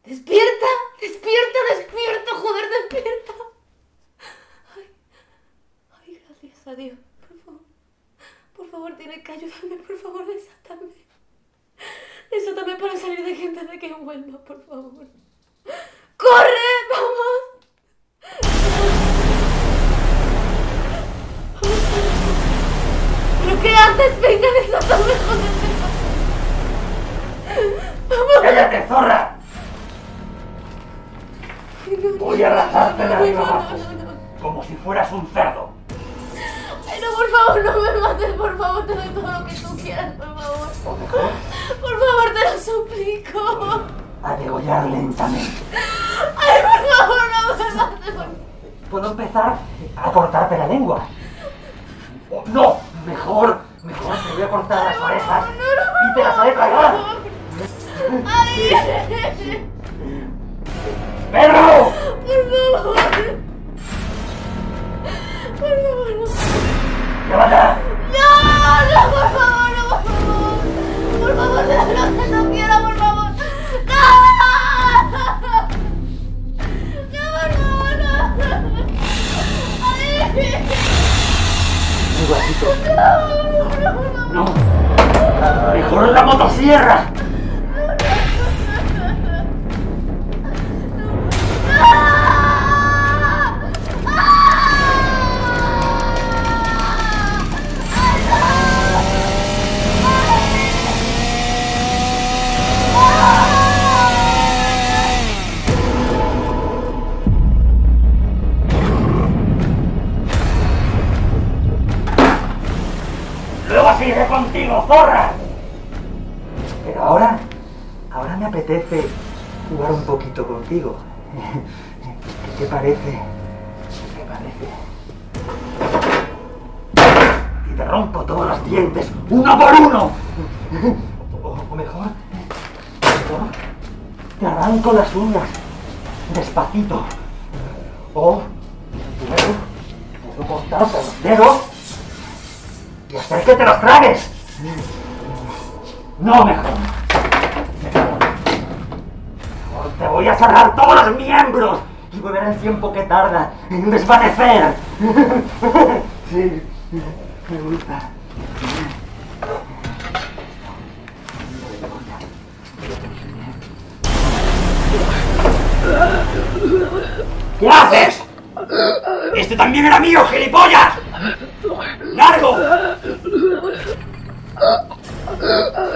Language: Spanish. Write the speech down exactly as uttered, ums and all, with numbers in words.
¡Despierta! ¡Despierta! ¡Despierta! ¡Joder, despierta! Ay, ay, gracias a Dios. Por favor, por favor, tienes que ayudarme. Por favor, desátame. Desátame para salir de aquí antes de que vuelva, por favor. ¡Corre! ¡Vamos! ¿Pero qué haces? Venga, desátame, joder. ¡Vamos! ¡Cállate, zorra! No, Voy a arrasarte de no, arriba no, abajo, no, no, no. como si fueras un cerdo. Ay, no, por favor, no me mates, por favor, te doy todo lo que tú quieras, por favor. O mejor, Por favor, te lo suplico. a degollar lentamente. Ay, por favor, no me mates, por favor. ¿Puedo empezar a cortarte la lengua? O, no, mejor, mejor te voy a cortar las orejas y te las haré tragar. Ay, ¡Perro! por favor. Por favor, no. ¡Llévala! No, no, por favor, no, por favor. Por favor, te lo que no quiero, por favor. No. No, por favor, no. Ay. Mi guapito. No, no, no. No, mejor la motosierra. Luego seguiré contigo, zorra. Pero ahora, ahora me apetece jugar un poquito contigo. ¿Qué te parece? ¿Qué te parece? Y te rompo todos los dientes, uno por uno. O, o mejor, mejor, te arranco las uñas, despacito. O luego puedo cortarte los dedos y hacer que te los tragues. No, mejor. Mejor. Mejor te voy a cerrar todos los miembros y volver el tiempo que tarda en desvanecer. Sí, me gusta. ¿Qué haces? ¡Este también era mío, gilipollas! ¡Largo!